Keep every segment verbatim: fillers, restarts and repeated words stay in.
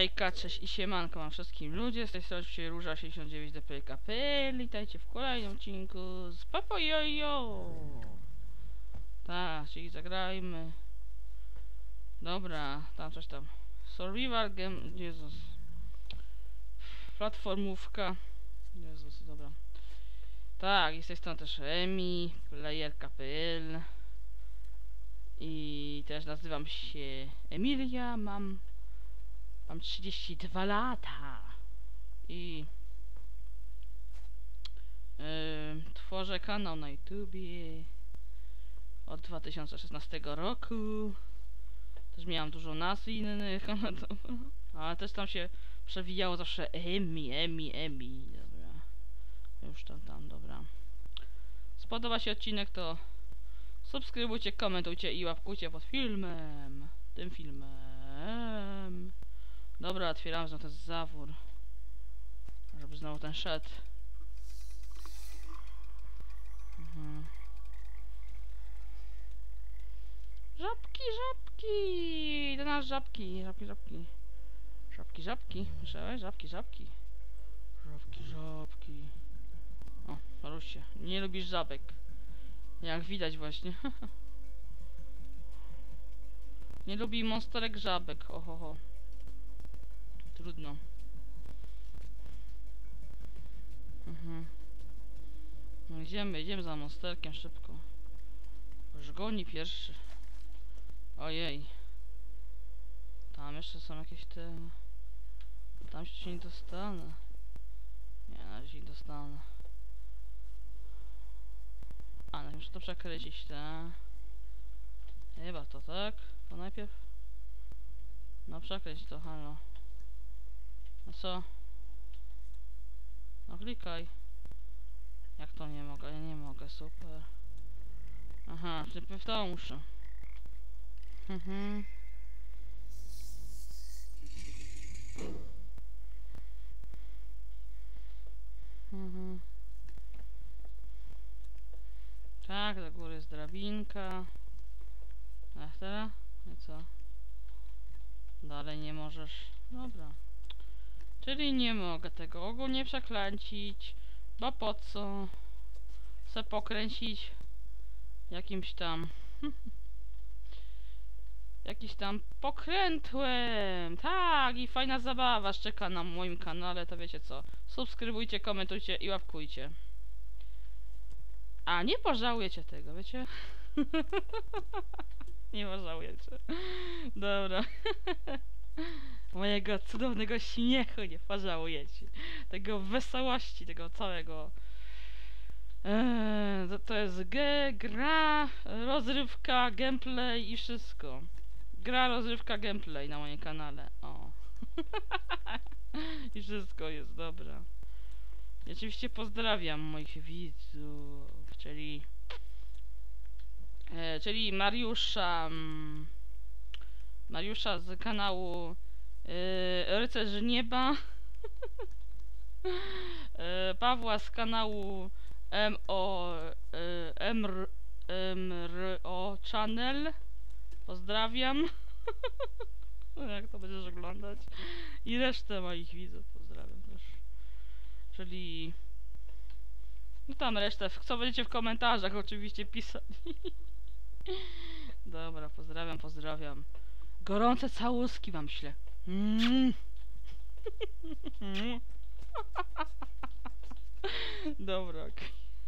Hejka, cześć i siemanko wam wszystkim ludzie, z tej strony oczywiście Róża sześćdziesiąt dziewięć D P K P L. Witajcie w kolejnym odcinku z Papojojo. Tak, czyli zagrajmy. Dobra, tam coś tam. Survival game, Jezus. Platformówka. Jezus, dobra. Tak, i z tej strony też Emi, Player.pl. I też nazywam się Emilia, mam Mam trzydzieści dwa lata i yy, tworzę kanał na YouTubie od dwa tysiące szesnastego roku. Też miałam dużo nazw innych, ale też tam się przewijało zawsze Emi, Emi, Emi. Dobra, już tam, tam, dobra. Spodoba się odcinek, to subskrybujcie, komentujcie i łapkujcie pod filmem, tym filmem. Dobra, otwieram znowu ten zawór, żeby znowu ten szedł. Mhm. Żabki, żabki! Do nas żabki, żabki, żabki. Żabki, żabki, słyszałeś? Żabki, żabki. Żabki, żabki. O, rusz się. Nie lubisz żabek. Jak widać właśnie. Nie lubi monsterek żabek, ohoho. Trudno. Mhm. No idziemy, idziemy za monsterkiem szybko. Już goni pierwszy. Ojej. Tam jeszcze są jakieś te... Tam się nie dostanę. Nie, na razie nie dostanę. A, no muszę to przekrycić, te. Chyba to tak? To najpierw? No przekryć to, halo. No co? No klikaj. Jak to nie mogę? Ja nie mogę, super. Aha, najpierw to muszę. Mhm. Mhm. Tak, do góry jest drabinka. Ach, teraz? I co? Dalej nie możesz. Dobra. Czyli nie mogę tego ogólnie przeklęcić. Bo po co? Chcę pokręcić jakimś tam jakiś tam pokrętłem. Tak, i fajna zabawa czeka na moim kanale, to wiecie co. Subskrybujcie, komentujcie i łapkujcie. A nie pożałujecie tego, wiecie? Nie pożałujecie. Dobra. Mojego cudownego śmiechu nie pożałujecie. Tego wesołości, tego całego. Eee, to, to jest G, gra, rozrywka, gameplay i wszystko. Gra, rozrywka, gameplay na moim kanale. O. I wszystko jest, dobra. I oczywiście pozdrawiam moich widzów, czyli... E, czyli Mariusza... Mm, Mariusza z kanału e, Rycerz Nieba. e, Pawła z kanału M O e, M R O Channel. Pozdrawiam. Jak to będziesz oglądać. I resztę moich widzów pozdrawiam też. Czyli... No tam resztę, co będziecie w komentarzach oczywiście pisać. Dobra, pozdrawiam, pozdrawiam. Gorące całuski wam ślę. Mm. Dobra, okay.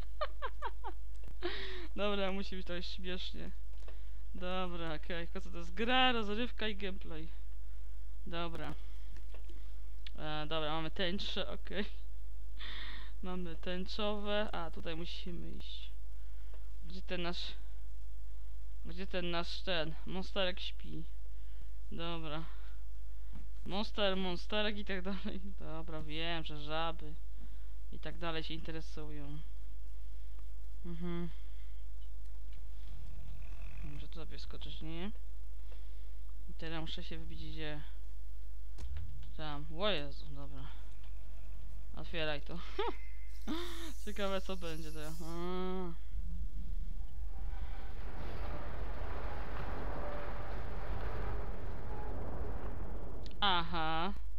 Dobra, musi być to śmiesznie. Dobra, okej, okay. Co to jest? Gra, rozrywka i gameplay. Dobra. E, dobra, mamy tęcze, okej. Okay. Mamy tęczowe. A, tutaj musimy iść. Gdzie ten nasz... Gdzie ten nasz ten? Monsterek śpi. Dobra. Monster, monsterek i tak dalej. Dobra, wiem, że żaby i tak dalej się interesują. Mhm. Może tu sobie skoczyć, nie? I teraz muszę się wybić gdzie... Tam. O Jezu, dobra. Otwieraj to. Ciekawe co będzie teraz. A. Aha.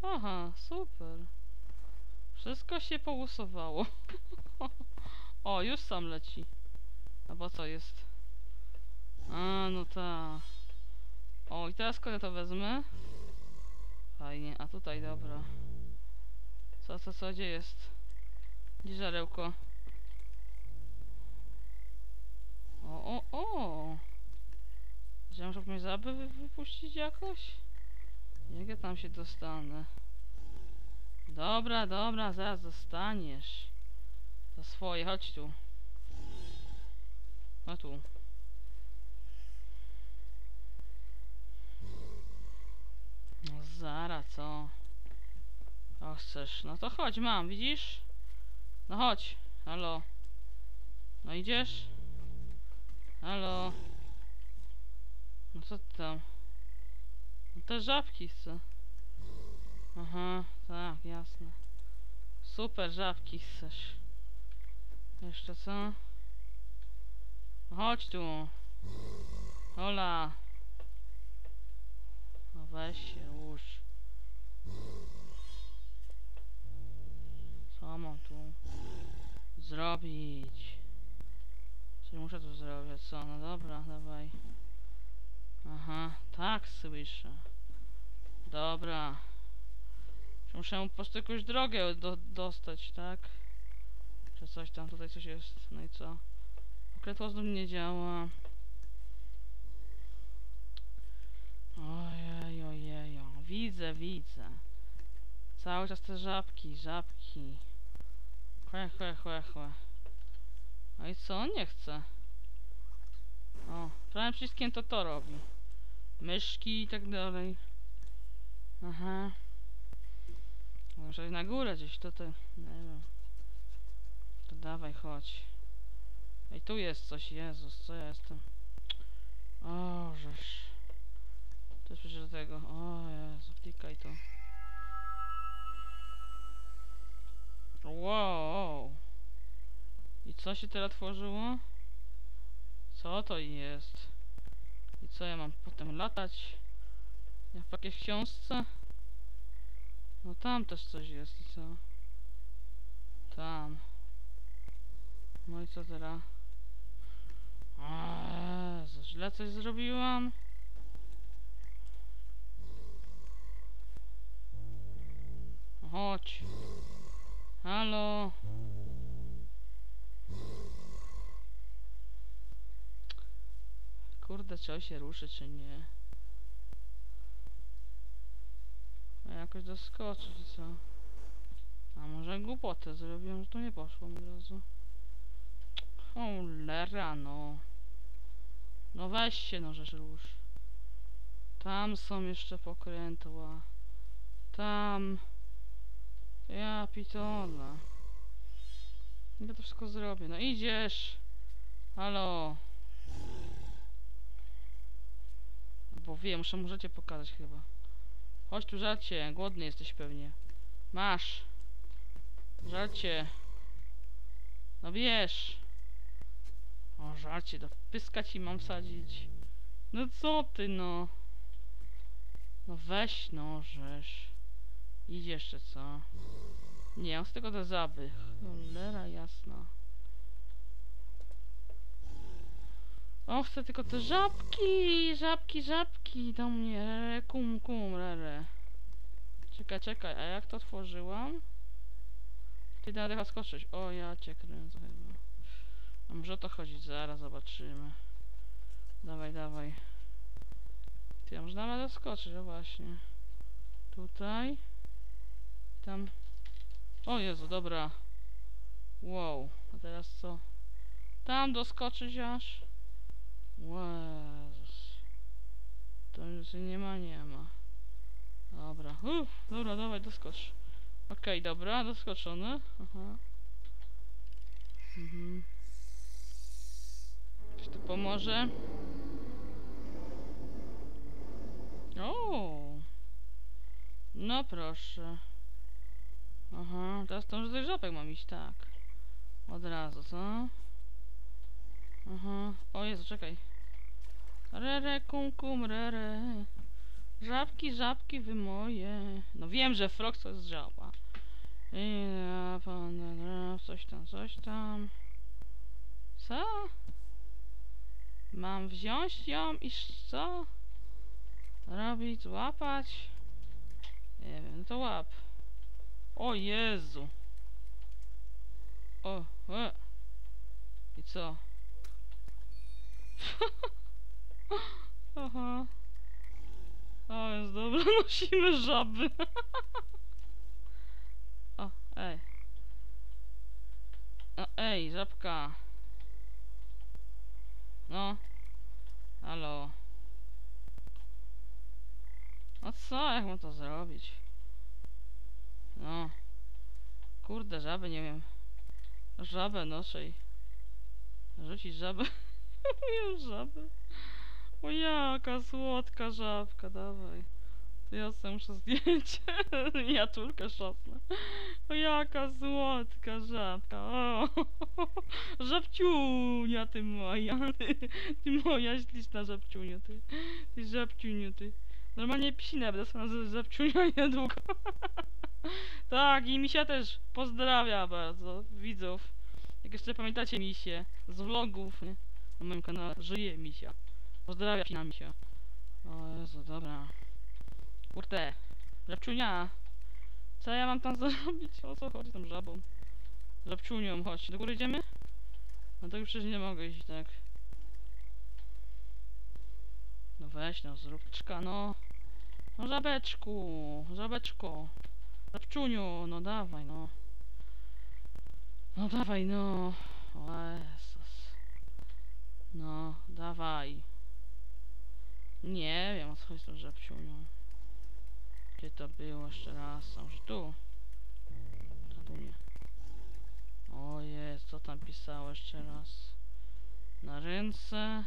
Aha, super. Wszystko się pousuwało. O, już sam leci. A bo co jest? A, no ta. O, i teraz kiedy to wezmę? Fajnie, a tutaj dobra. Co, co, co, gdzie jest? Gdzie żarełko? O, o, o! Że muszę mnie zaby wy wypuścić jakoś? Jak ja tam się dostanę? Dobra, dobra, zaraz dostaniesz. To swoje, chodź tu. No tu. No zaraz, co? O, chcesz? No to chodź, mam, widzisz? No chodź, halo. No idziesz? Halo. No co ty tam? No te żabki chcę. Aha, tak, jasne. Super, żabki chcesz. Jeszcze co? No chodź tu. Hola. No weź się, łóż. Co mam tu zrobić? Czyli muszę tu zrobić, co? No dobra, dawaj. Aha, tak słyszę. Dobra. Czy muszę po prostu jakąś drogę do, dostać, tak? Czy coś tam, tutaj coś jest, no i co? Okretło znów nie działa. Ojej, ojej, widzę, widzę. Cały czas te żabki, żabki. Chłe, chłe, chłe, chłe. No i co? On nie chce. O, prawym przyciskiem to to robi. Myszki i tak dalej. Aha. Może na górę gdzieś tutaj. Nie wiem. To dawaj, chodź. Ej, tu jest coś, Jezus, co ja jestem? O, żeż. To jest przecież do tego. O Jezu, klikaj to. Wow. I co się teraz tworzyło? Co to jest? I co ja mam potem latać? Jak w jakiejś książce? No tam też coś jest i co? Tam. No i co teraz? O Jezu, źle coś zrobiłam? Chodź. Halo. Kurde, czy on się ruszy, czy nie? A jakoś doskoczyć, co? A może głupotę zrobiłem, że to nie poszło mi od razu. Cholera, no. No weź się, no żeż rusz. Tam są jeszcze pokrętła. Tam. Ja pitola. Ja to wszystko zrobię. No idziesz. Halo. Bo wiem, muszę możecie pokazać chyba. Chodź tu, żarcie. Głodny jesteś pewnie. Masz. Żarcie. No wiesz. O, żarcie, do pyska ci mam sadzić. No co ty, no. No weź, no, żeż. Idź jeszcze, co? Nie, on z tego to zaby. Cholera jasna. O, chcę tylko te żabki, żabki, żabki do mnie. Rere, kum, kum, rere. Czekaj, czekaj, a jak to otworzyłam? Ty da chyba skoczyć. O, ja cię kręcę chyba. A może o to chodzić? Zaraz zobaczymy. Dawaj, dawaj. Ty, a może nawet doskoczyć, o właśnie. Tutaj. Tam. O Jezu, dobra. Wow, a teraz co? Tam doskoczyć aż. Jezus. To już nie ma, nie ma. Dobra. Uff, dobra, dawaj, doskocz. Okej, okay, dobra, doskoczony. Aha. Mhm. Czy to pomoże? O. No proszę. Aha, teraz to już do żabek mam iść, tak. Od razu, co? Aha. O Jezu, czekaj. Rere, kum, kum, rere. Żabki, żabki, wy moje. No wiem, że frog to jest żaba. I ja pan, coś tam, coś tam. Co? Mam wziąć ją i co? Robić, złapać? Nie wiem, no to łap. O Jezu. O, e. I co? Aha. O, jest dobra, nosimy żaby. O, ej. No, ej, żabka. No. Halo. No co, jak mam to zrobić? No. Kurde, żabę, nie wiem. Żabę noszę i... Rzucić żabę. Mówię żabę. O jaka słodka żabka, dawaj. To ja sobie muszę zdjęcie. Miniaturkę szosnę. O jaka słodka żabka. O. Żabciunia ty moja. Ty, ty moja śliczna żabciunia ty. Ty żabciuniu ty. Normalnie psinę będę sobie nazywać żabciunia niedługo. Tak, i Misia też pozdrawia bardzo widzów. Jak jeszcze pamiętacie Misię z vlogów, nie? Na moim kanale żyje Misia. Pozdrawia Pina Misia. O Jezu, dobra. Kurde, żabciunia. Co ja mam tam zrobić? O co chodzi z tą żabą? Żabciunią, chodź. Do góry idziemy? No to już przecież nie mogę iść, tak. No weź, no zrób czka, no. No żabeczku, żabeczko. Żabciuniu, no dawaj, no. No dawaj, no. O Jezus. No, dawaj. Nie wiem, o co chodzi z tą żabciunią. Gdzie to było jeszcze raz? A może tu? A tu nie. O jest, co tam pisało jeszcze raz? Na ręce.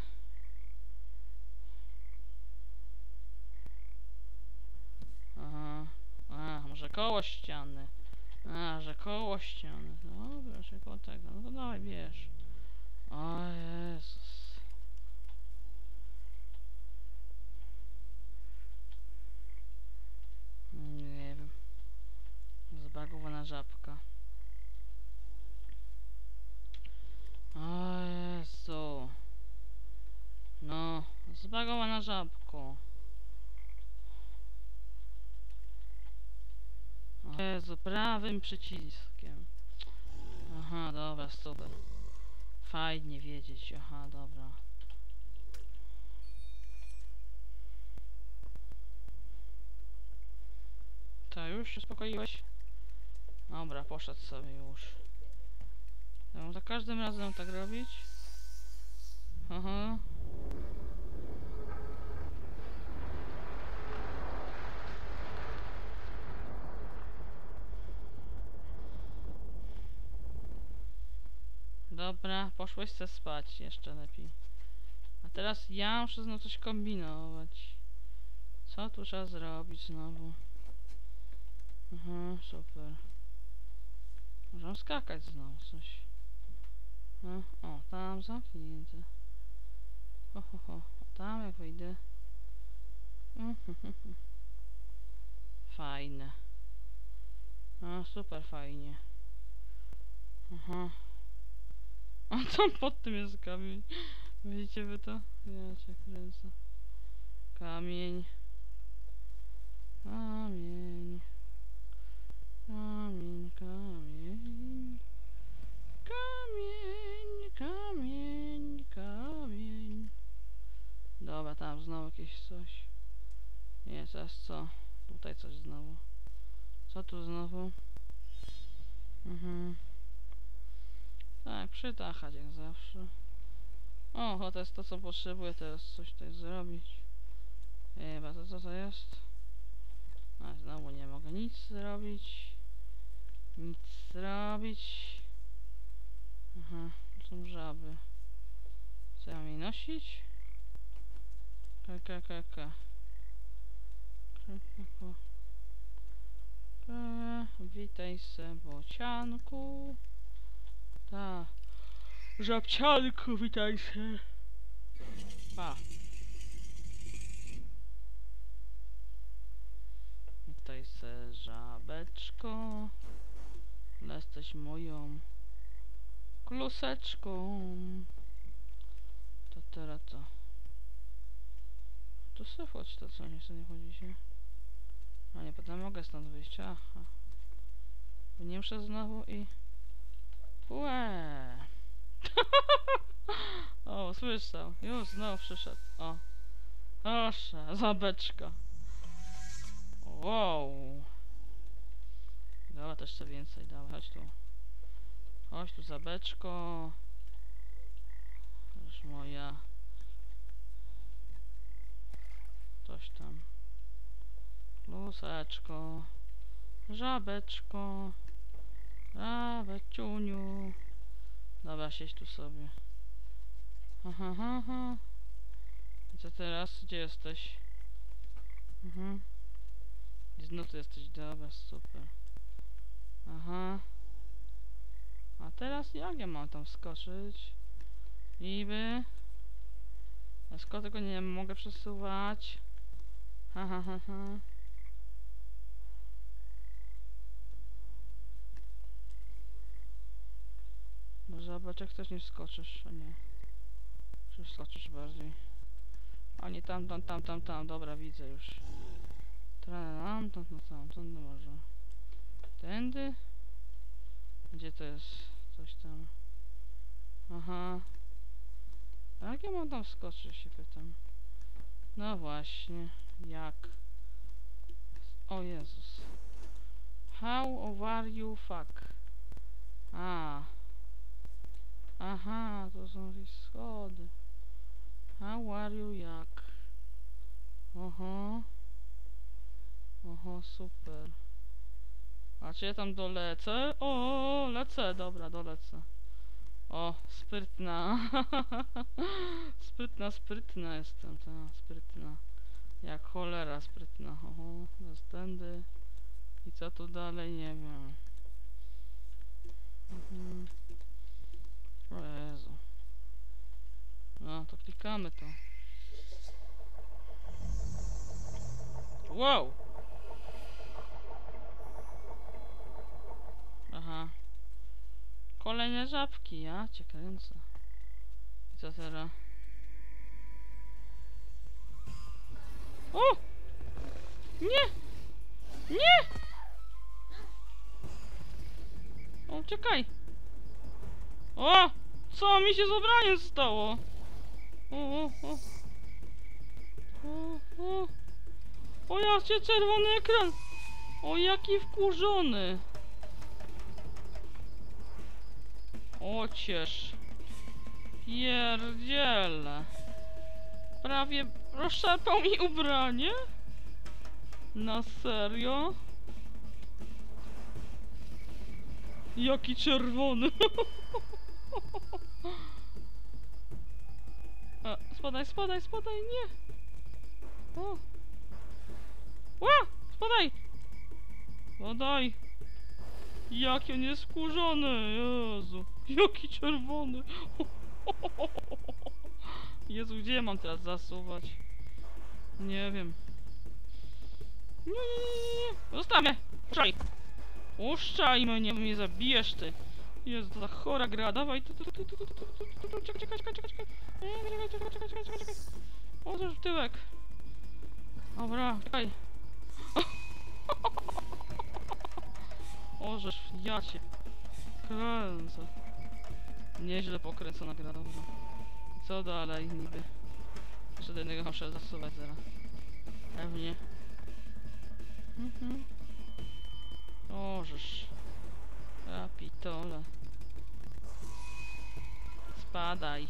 Aha. A, może koło ściany. A, że koło ściany. Dobra, że koło tego. No to dawaj, bierz. O Jezus. Nie wiem. Zbagowana żabka. O Jezu. No, zbagowana żabko. O Jezu, prawym przyciskiem. Aha, dobra, super. Fajnie wiedzieć, aha, dobra. To już się uspokoiłeś? Dobra, poszedł sobie już. Ja mam za każdym razem tak robić? Aha. Dobra, poszłeś se spać jeszcze lepiej. A teraz ja muszę znowu coś kombinować. Co tu trzeba zrobić znowu? Aha, super. Możemy skakać znowu coś. A, o, tam zamknięte. Ho, ho, ho. Tam jak wejdę. Fajne. A, super fajnie. Aha. A tam pod tym jest kamień. Widzicie wy to? Ja cię kręcę. Kamień. Kamień. Kamień, kamień. Kamień, kamień, kamień. Dobra, tam znowu jakieś coś. Nie, teraz co? Tutaj coś znowu. Co tu znowu? Mhm. Tak, przytachać jak zawsze. O, to jest to, co potrzebuję teraz coś tutaj zrobić. Chyba to co to jest? A znowu nie mogę nic zrobić. Nic zrobić. Aha, to są żaby. Co ja mam jej nosić? K, k, k. Witaj se, bocianku. Ta. Żabcianku, witaj se. A. Kluseczko. Jesteś moją kluseczką. To teraz co? To sobie chodź, to co? Nie chcę nie chodzi się. A nie, potem mogę stąd wyjść. Aha. Nie muszę znowu i... Łe. O, słyszał. Już znowu przyszedł. O. Proszę, zabeczka. Wow. Dobra, też chcę więcej. Dawaj, chodź tu. Chodź tu, zabeczko. Już moja. Coś tam. Kluseczko. Żabeczko. Żabeciuniu. Dobra, siedź tu sobie. Aha, aha, aha. I co teraz? Gdzie jesteś? Mhm. Znów tu jesteś, dobra, super. Aha. A teraz jak ja mam tam skoczyć? Niby. Ja skoro tego nie mogę przesuwać. Ha, ha, ha, ha. Może zobacz, jak też nie wskoczysz, a nie. Czy wskoczysz bardziej? A nie, tam, tam, tam, tam, tam, dobra, widzę już. Tam, tam, tam, tam, tam, no może. Tędy? Gdzie to jest? Coś tam. Aha. A jak ja mam tam wskoczyć, się pytam. No właśnie, jak? O Jezus. How are you fuck? A. Aha, to są jakieś schody. How are you jak? Oho. Oho, super. A czy ja tam dolecę? O, lecę, dobra, dolecę. O, sprytna. Sprytna, sprytna jestem, ta, sprytna. Jak cholera sprytna. Oho, teraz tędy. I co tu dalej? Nie wiem. Mhm. O Jezu. No, to klikamy to. Wow! Aha. Kolejne żabki, ja cię kręcę. I co teraz? O! Nie! Nie! O, czekaj! O! Co mi się z ubraniem stało? O, o, o. O, o. O, ja cię czerwony ekran! O, jaki wkurzony! O, ciesz! Pierdziele! Prawie rozszarpał mi ubranie? Na serio? Jaki czerwony! A, spadaj, spadaj, spadaj, nie! O! Ła! Spadaj! Spadaj! Jaki on jest skurzony! Jezu! Jaki czerwony! Jezu, gdzie ja mam teraz zasuwać? Nie wiem. Nie, nie, nie, nie. Zostawię! Puszczaj! Puszczaj mnie, mnie zabijesz ty! Jezu, to ta chora gra, dawaj! Czekaj, czekaj, czekaj, czekaj, czekaj! Czekaj, czekaj, czekaj, czekaj, czekaj! O, to już tyłek! Dobra, czekaj! O, żeż ja cię kręcę. Nieźle pokręcona gra, dobra. I co dalej niby? Jeszcze do jednego muszę zasuwać zaraz. Pewnie. Mhm. O, żeż. A pitole. Spadaj.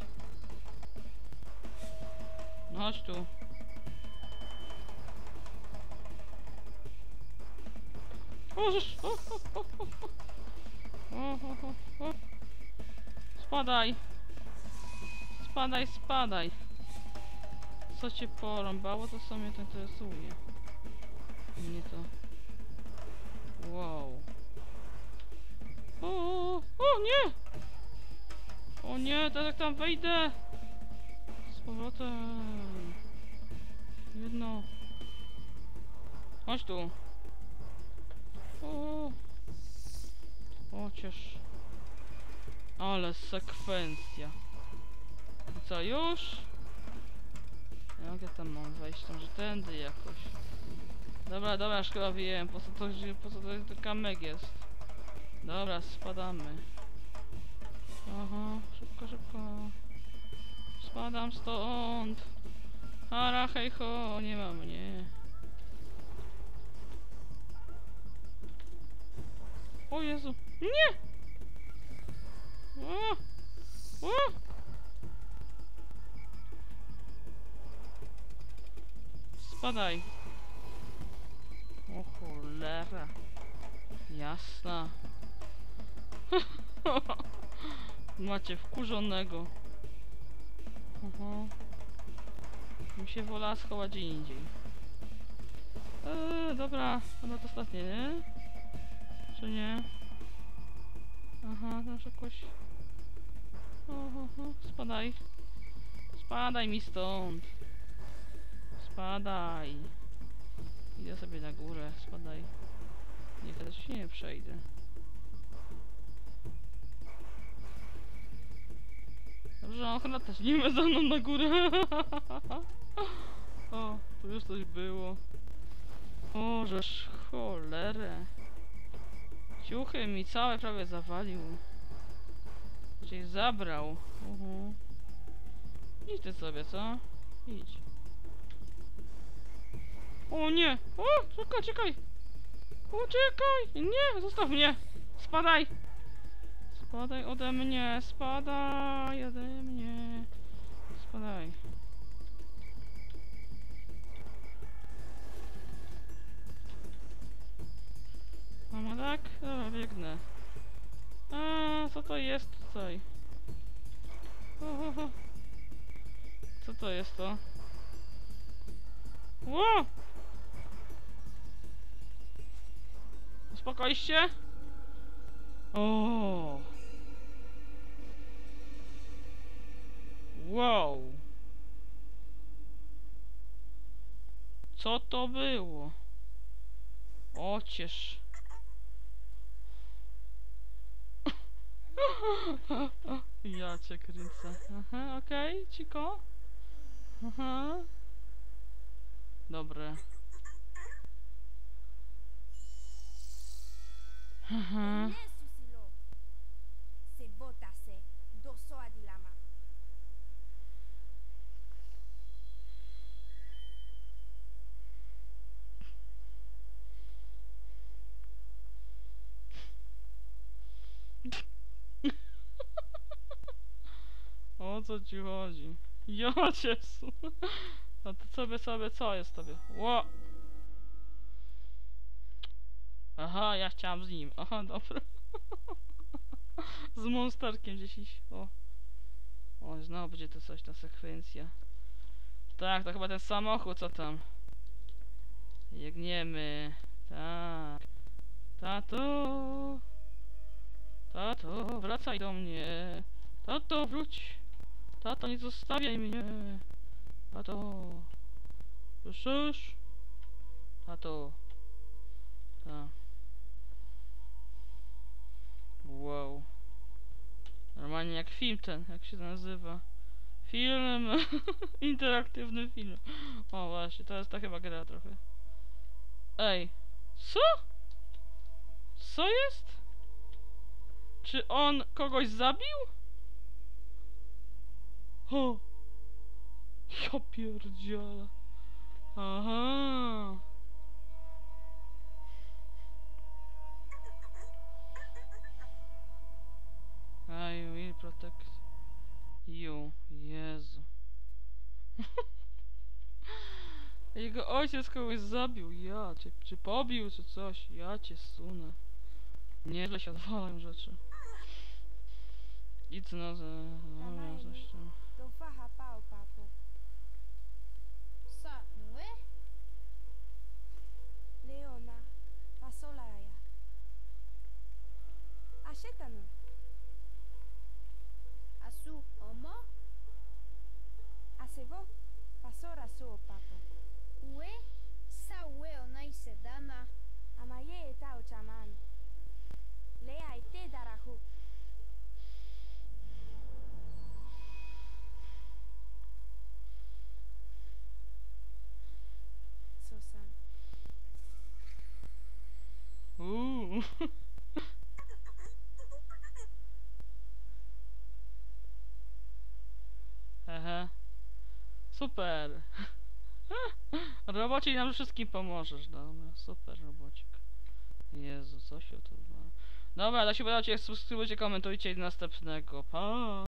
No chodź tu. O, żeż. O, o, o, o. O, o, o, o. Spadaj. Spadaj, spadaj. Co cię porąbało, to co mnie to interesuje. Mnie to... Wow. O, o, o nie! O nie, teraz jak tam wejdę! Z powrotem. Jedno. Chodź tu. O, chociaż. Ale sekwencja. I co, już? Jak ja tam mam wejść? Może tędy jakoś. Dobra, dobra, już chyba wiem, po co to, po co to, to kamek jest. Dobra, spadamy. Aha, szybko, szybko. Spadam stąd. Hara, hej, ho, nie ma mnie. O Jezu, nie! O! O! Spadaj. O cholera. Jasna. Macie wkurzonego. Aha. Mi się wolała schować gdzie indziej. Eee, dobra, chyba to ostatnie, nie? Czy nie? Aha, to jakoś... Oho, spadaj. Spadaj mi stąd. Spadaj. Idę sobie na górę, spadaj. Nie, teraz się nie przejdę. Dobrze, ochrona też nie ma za mną na górę. O, tu już coś było. O, żeż cholerę. Ciuchy mi całe prawie zawalił. Gdzieś zabrał. Uh-huh. Idź ty sobie, co? Idź. O nie! O! Czekaj, czekaj! O, czekaj! Nie! Zostaw mnie! Spadaj! Spadaj ode mnie! Spadaj ode mnie! Spadaj. Mama tak? Dobra, biegnę. A, co to jest tutaj? O, o, o. Co to jest to? Ło! Uspokoi się? O! Wow! Co to było? Ocież. Ja cię kręcę. Aha, okej, okay, ciko. Aha. Dobre. Aha. O co ci chodzi? Ja cię su. A to sobie sobie co jest tobie? Ło! Aha, ja chciałam z nim. Aha, dobra. Z monsterkiem gdzieś iść. O. O, znowu będzie to coś, ta sekwencja. Tak, to chyba ten samochód, co tam? Biegniemy. Tak. Tato. Tato, wracaj do mnie. Tato, wróć. Tato, nie zostawiaj mnie. Tato. Słyszysz? Tato. Ta. Wow. Normalnie jak film ten, jak się nazywa. Film. Interaktywny film. O właśnie, to jest ta chyba gra trochę. Ej. Co? Co jest? Czy on kogoś zabił? O! Ja pierdziela. Aha. I will protect you. Jezu. Jego ojciec kogoś zabił. Ja cię, czy pobił, czy coś. Ja cię sunę. Nieźle się odwalają rzeczy. Idź no, że... No, coś tam. Sa, não é? Leona, passou Laraya. Acheta-no. A su omo? Acevo, passou raso papo. Ué? Sa ué, onai sedana. Amaye eta o chama domu. Hehe. Super. Robocik, nam wszystkim pomożesz. Dobra, super robocik. Jezu, co się tu ma. Dobra, jak się podoba, subskrybujcie, komentujcie i do następnego. Pa!